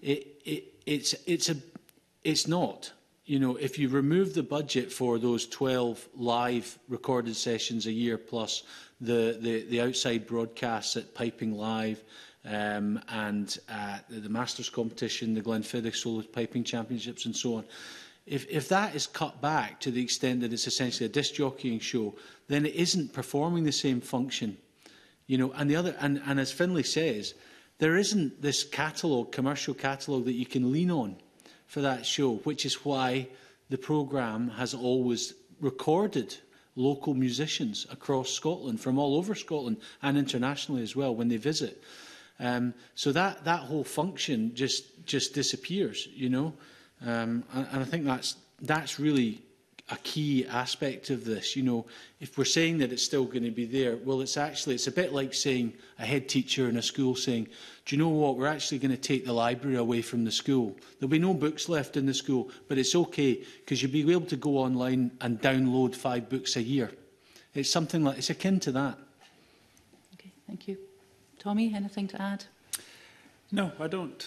It's not. You know, if you remove the budget for those 12 live recorded sessions a year plus the outside broadcasts at Piping Live and the Masters competition, the Glenfiddich Solo Piping Championships and so on, if that is cut back to the extent that it's essentially a disc jockeying show, then it isn't performing the same function. You know, and as Finlay says, there isn't this catalogue, commercial catalogue that you can lean on for that show, which is why the programme has always recorded local musicians across Scotland, from all over Scotland and internationally as well, when they visit. So that whole function just disappears, you know. And I think that's really a key aspect of this. You know, if we're saying that it's still going to be there, well, it's a bit like saying a head teacher in a school saying, do you know what, we're actually going to take the library away from the school. There'll be no books left in the school, but it's okay because you'll be able to go online and download 5 books a year. It's something like, it's akin to that. Okay, thank you. Tommy, anything to add? No, I don't.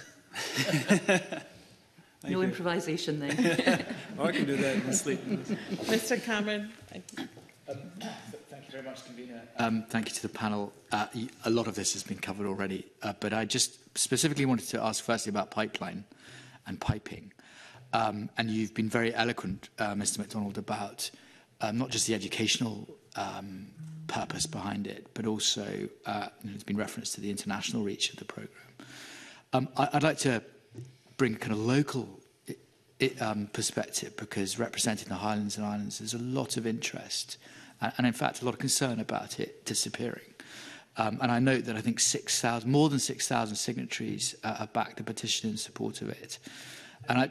No improvisation then. Oh, I can do that in my sleep. Mr Cameron. Thank you very much, Convener. Thank you to the panel. A lot of this has been covered already, but I just specifically wanted to ask firstly about pipeline and piping. And you've been very eloquent, Mr MacDonald, about not just the educational purpose behind it, but also there's been reference to the international reach of the programme. I'd like to bring a kind of local perspective, because representing the Highlands and Islands, there's a lot of interest and in fact a lot of concern about it disappearing. And I note that I think more than 6,000 signatories have backed the petition in support of it. And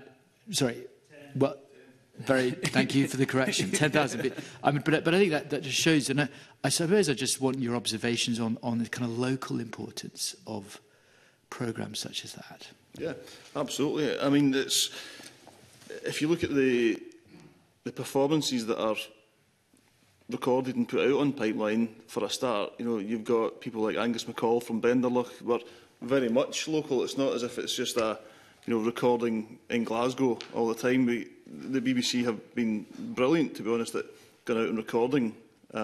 thank you for the correction, 10,000. But I think that just shows, and I suppose I just want your observations on the kind of local importance of programmes such as that. Yeah, absolutely. I mean, if you look at the performances that are recorded and put out on Pipeline, for a start, you've got people like Angus MacColl from Benderloch, who are very much local. It's not as if it's just a recording in Glasgow all the time. The BBC have been brilliant, to be honest, at going out and recording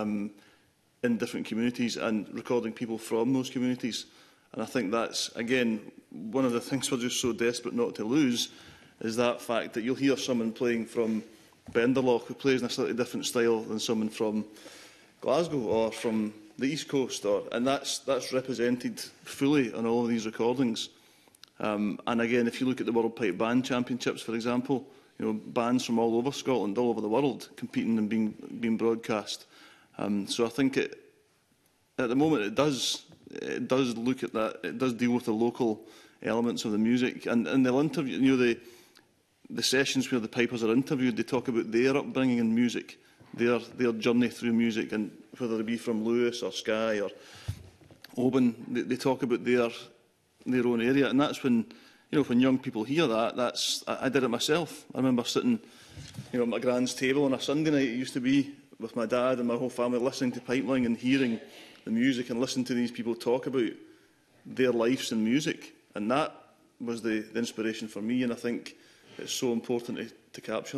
in different communities and recording people from those communities. And I think that's, again, one of the things we're just so desperate not to lose, is that fact that you'll hear someone playing from Benderloch who plays in a slightly different style than someone from Glasgow or from the East Coast, and that's represented fully on all of these recordings. And again, if you look at the World Pipe Band Championships, for example, bands from all over Scotland, all over the world, competing and being broadcast. So I think at the moment it does look at that. It does deal with the local elements of the music, and they'll interview the sessions where the pipers are interviewed. They talk about their upbringing in music, their journey through music, and whether they be from Lewis or Skye or Oban, they talk about their own area, and that's when when young people hear that. I did it myself. I remember sitting at my grand's table on a Sunday night. It used to be with my dad and my whole family, listening to Pipeline and hearing the music and listening to these people talk about their lives in music, and that was the inspiration for me. And I think it's so important to capture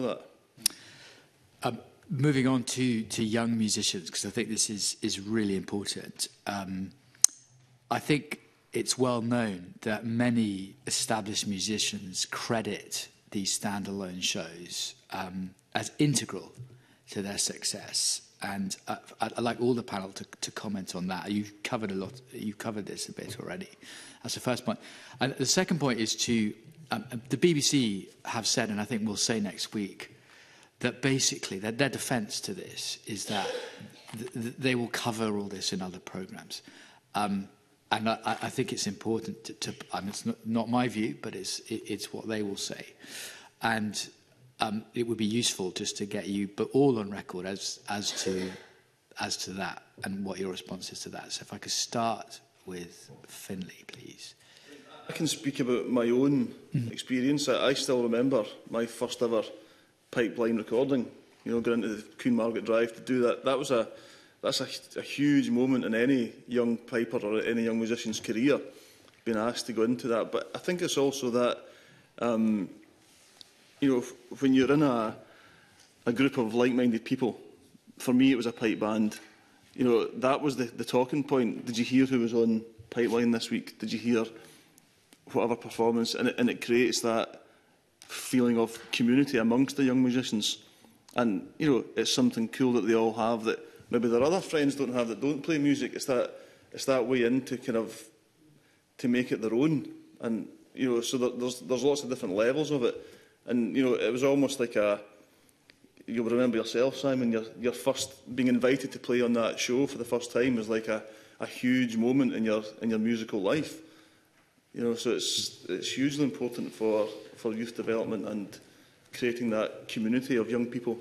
that. Moving on to young musicians, because I think this is really important. I think it's well known that many established musicians credit these standalone shows as integral to their success. And I'd like all the panel to comment on that. You've covered this a bit already. That's the first point. And the second point is the BBC have said, and I think we'll say next week, that basically their defence to this is that they will cover all this in other programmes. And I think it's important to it's not my view, but it's what they will say. And it would be useful just to get you, but all on record as to that and what your response is to that. So if I could start with Finlay, please. I can speak about my own experience. I still remember my first ever Pipeline recording. Going into the Queen Margaret Drive to do that. That's a huge moment in any young piper or any young musician's career, being asked to go into that. But I think it's also that, when you're in a group of like-minded people, for me it was a pipe band, that was the talking point. Did you hear who was on Pipeline this week? Did you hear whatever performance? And it creates that feeling of community amongst the young musicians. And, it's something cool that they all have that maybe their other friends don't have that don't play music. It's that way in to make it their own. And, so there's lots of different levels of it. And, it was almost like you'll remember yourself, Simon, your first being invited to play on that show for the first time was like a huge moment in your musical life. So it's hugely important for youth development and creating that community of young people.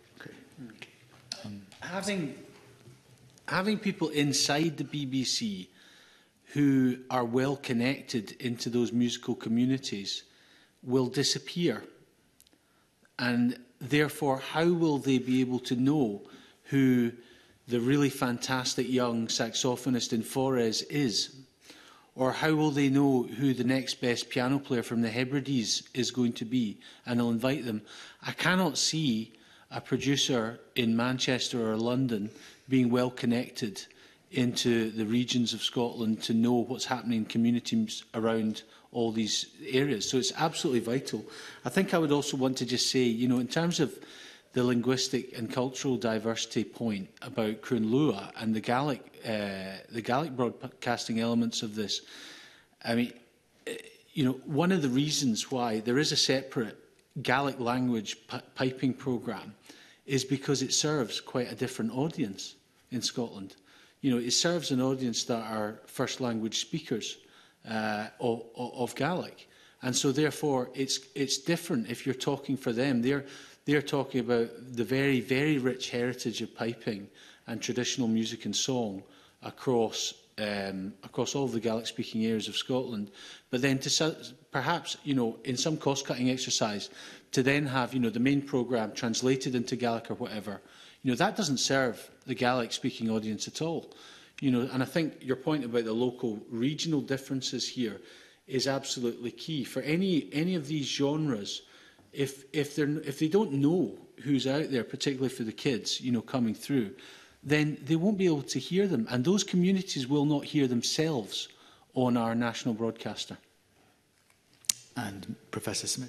Having people inside the BBC who are well connected into those musical communities will disappear. And therefore, how will they be able to know who the really fantastic young saxophonist in Forres is? Or how will they know who the next best piano player from the Hebrides is going to be? And they'll invite them. I cannot see a producer in Manchester or London being well connected into the regions of Scotland to know what's happening in communities around all these areas. So it's absolutely vital. I think I would also want to just say, in terms of the linguistic and cultural diversity point about Cruan Lua and the Gaelic broadcasting elements of this, I mean, one of the reasons why there is a separate Gaelic language piping programme is because it serves quite a different audience in Scotland. You know, it serves an audience that are first language speakers of Gaelic. And so therefore it's different if you're talking for them. They're talking about the very, very rich heritage of piping and traditional music and song across all the Gaelic-speaking areas of Scotland. But then to perhaps, you know, in some cost-cutting exercise, to then have, you know, the main programme translated into Gaelic or whatever, you know, that doesn't serve the Gaelic-speaking audience at all. You know, and I think your point about the local, regional differences here is absolutely key. For any of these genres, if they don't know who's out there, particularly for the kids, you know, coming through, then they won't be able to hear them, and those communities will not hear themselves on our national broadcaster. And Professor Smith.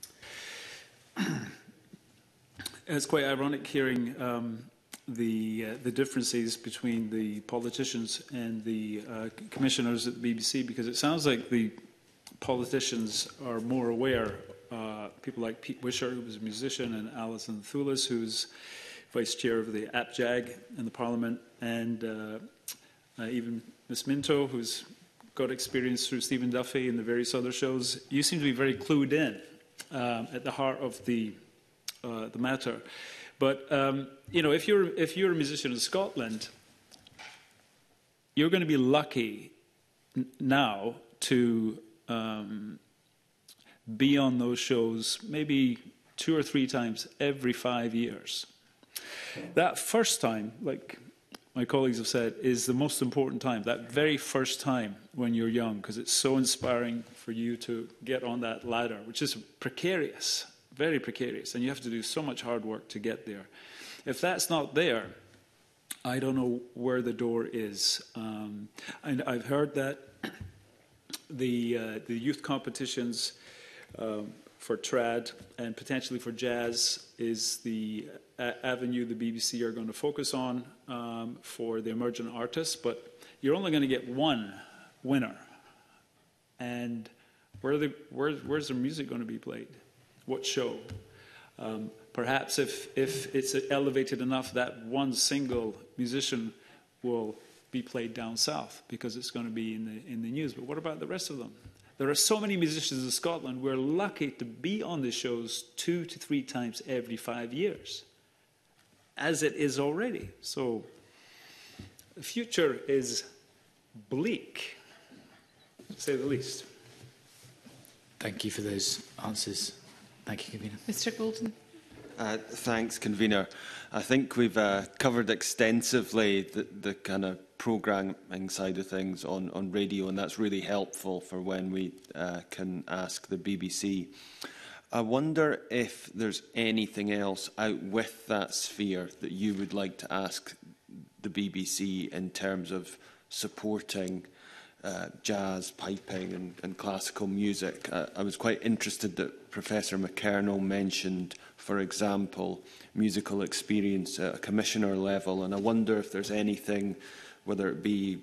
It's quite ironic hearing the differences between the politicians and the commissioners at the BBC, because it sounds like the politicians are more aware. People like Pete Wisher, who was a musician, and Alison Thulis, who's vice chair of the APJAG in the Parliament, and even Miss Minto, who's got experience through Stephen Duffy and the various other shows. You seem to be very clued in at the heart of the matter. But you know, if you're a musician in Scotland, you're going to be lucky now to be on those shows maybe 2 or 3 times every 5 years. That first time, like my colleagues have said, is the most important time, that very first time when you're young, because it's so inspiring for you to get on that ladder, which is precarious, very precarious, and you have to do so much hard work to get there. If that's not there, I don't know where the door is. And I've heard that the youth competitions for trad and potentially for jazz is the avenue the BBC are going to focus on for the emergent artists, but you're only going to get one winner. And where's their music going to be played? What show? Perhaps if it's elevated enough, that one single musician will be played down south because it's going to be in the news. But what about the rest of them? There are so many musicians in Scotland. We're lucky to be on the shows 2 to 3 times every 5 years, as it is already. So the future is bleak, to say the least. Thank you for those answers. Thank you, Convener. Mr. Golden. Thanks, Convener. I think we've covered extensively the kind of programming side of things on radio, and that's really helpful for when we can ask the BBC. I wonder if there's anything else out with that sphere that you would like to ask the BBC in terms of supporting jazz, piping and classical music. I was quite interested that Professor McKernell mentioned, for example, musical experience at a commissioner level, and I wonder if there's anything, whether it be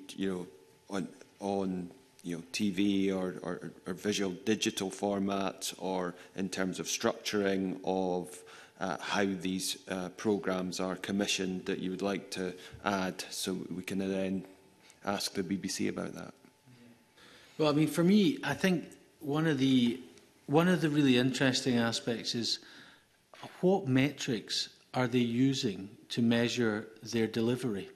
on TV or visual digital format, or in terms of structuring of how these programmes are commissioned, that you would like to add, so we can then ask the BBC about that. Well, I mean, for me, I think one of the really interesting aspects is what metrics are they using to measure their delivery?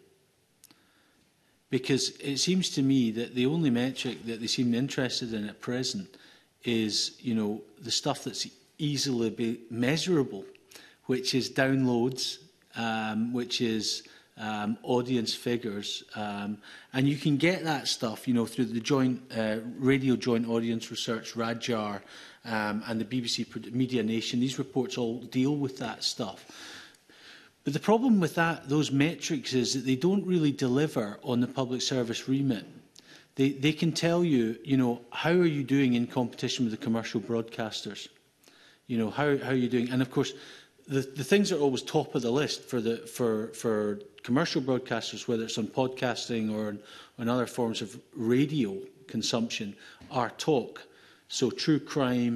Because it seems to me that the only metric that they seem interested in at present is, the stuff that's easily measurable, which is downloads, which is audience figures, and you can get that stuff, through the joint Radio Joint Audience Research, RADJAR, and the BBC Media Nation. These reports all deal with that stuff. But the problem with those metrics is that they don't really deliver on the public service remit. They can tell you, how are you doing in competition with the commercial broadcasters? How are you doing? And of course, the things that are always top of the list for commercial broadcasters, whether it's on podcasting or on other forms of radio consumption, are talk. So true crime,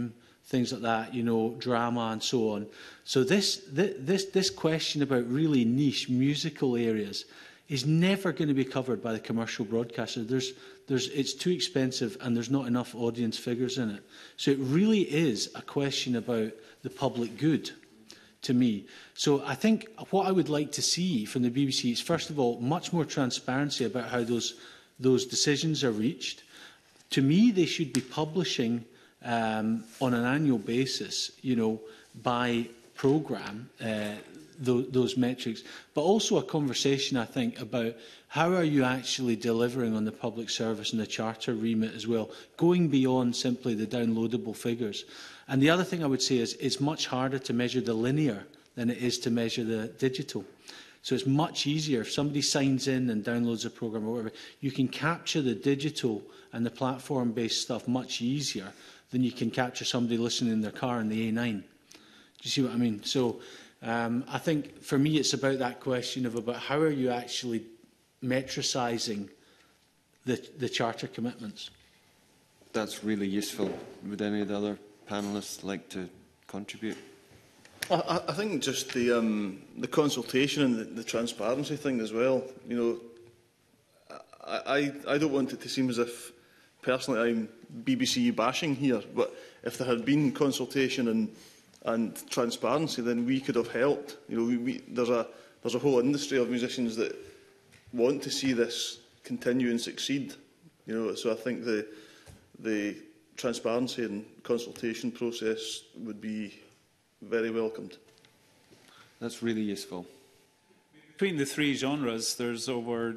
things like that, you know, drama and so on. So this question about really niche musical areas is never going to be covered by the commercial broadcaster. It's too expensive and there's not enough audience figures in it. So it really is a question about the public good, to me. So I think what I would like to see from the BBC is, first of all, much more transparency about how those decisions are reached. To me, they should be publishing on an annual basis, you know, by programme, those metrics, but also a conversation, I think, about how are you actually delivering on the public service and the charter remit as well, going beyond simply the downloadable figures. And the other thing I would say is it's much harder to measure the linear than it is to measure the digital. So it's much easier if somebody signs in and downloads a programme or whatever, you can capture the digital and the platform-based stuff much easier than you can capture somebody listening in their car in the A9. Do you see what I mean? So I think for me it's about that question of about how are you actually metricising the charter commitments. That's really useful. Would any of the other panellists like to contribute? I think just the consultation and the transparency thing as well. You know, I don't want it to seem as if personally I'm BBC bashing here, but if there had been consultation and transparency, then we could have helped. You know, there's a whole industry of musicians that want to see this continue and succeed. You know, so I think the transparency and consultation process would be very welcomed. That's really useful. Between the three genres, there's over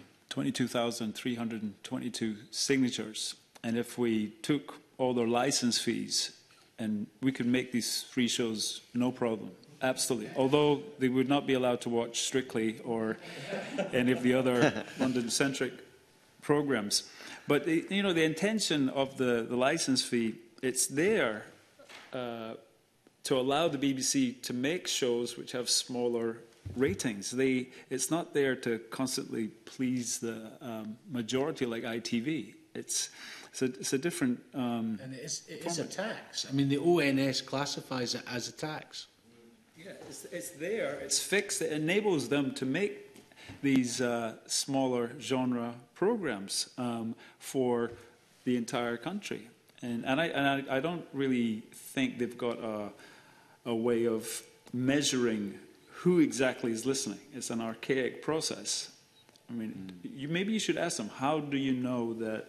22,322 signatures. And if we took all their license fees, and we could make these free shows no problem, absolutely. Although they would not be allowed to watch Strictly or any of the other London-centric programs. But you know, the intention of the license fee, it's there to allow the BBC to make shows which have smaller ratings. It's not there to constantly please the majority like ITV. It's a different and it is a tax. I mean, the ONS classifies it as a tax. Yeah, it's there. It's fixed. It enables them to make these smaller genre programs for the entire country. And I don't really think they've got a way of measuring who exactly is listening. It's an archaic process. I mean, maybe you should ask them, how do you know that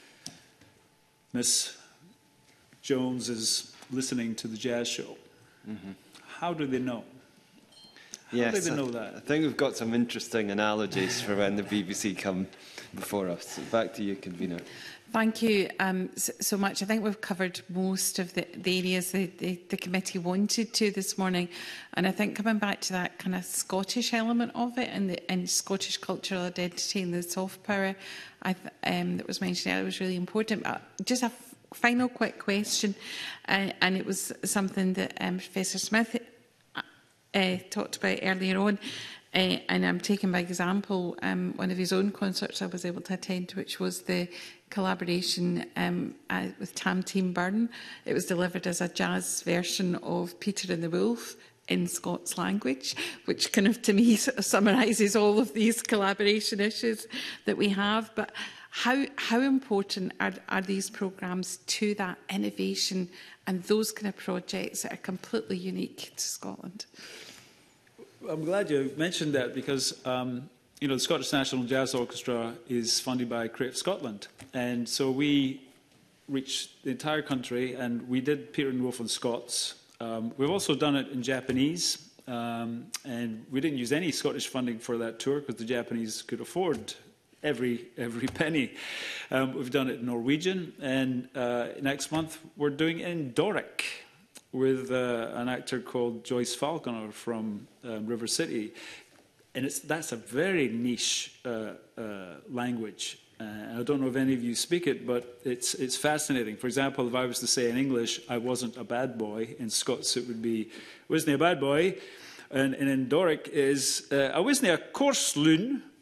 Miss Jones is listening to the jazz show? Mm-hmm. How do they know? How do they know that? I think we've got some interesting analogies for when the BBC come before us. Back to you, Convener. Thank you so much. I think we've covered most of the areas the committee wanted to this morning. And I think coming back to that kind of Scottish element of it and Scottish cultural identity and the soft power that was mentioned earlier was really important. But just a final quick question, and it was something that Professor Smith talked about earlier on. And I'm taking by example one of his own concerts I was able to attend, which was the collaboration with Tamtine Byrne. It was delivered as a jazz version of Peter and the Wolf in Scots language, which kind of, to me, sort of summarises all of these collaboration issues that we have. But how important are these programmes to that innovation and those kind of projects that are completely unique to Scotland? I'm glad you mentioned that because, you know, the Scottish National Jazz Orchestra is funded by Creative Scotland. And so we reached the entire country and we did Peter and the Wolf in Scots. We've also done it in Japanese. And we didn't use any Scottish funding for that tour because the Japanese could afford every penny. We've done it in Norwegian. And next month we're doing it in Doric with an actor called Joyce Falconer from River City. And that's a very niche language. I don't know if any of you speak it, but it's fascinating. For example, if I was to say in English, I wasn't a bad boy, in Scots it would be, wasn't a bad boy. And in Doric is, I wasn't a coarse loon,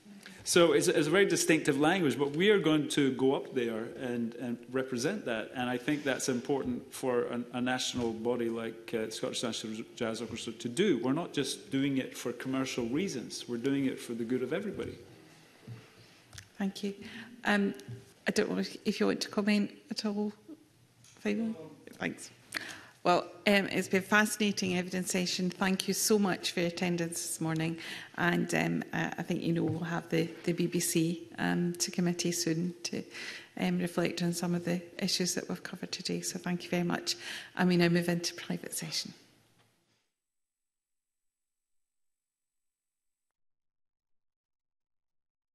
So it's a very distinctive language, but we are going to go up there and represent that. And I think that's important for a national body like Scottish National Jazz Orchestra to do. We're not just doing it for commercial reasons. We're doing it for the good of everybody. Thank you. I don't know if you want to comment at all. Final? Thanks. Well, it's been a fascinating evidence session. Thank you so much for your attendance this morning. And I think you know we'll have the BBC to committee soon to reflect on some of the issues that we've covered today. So thank you very much. And we now move into private session.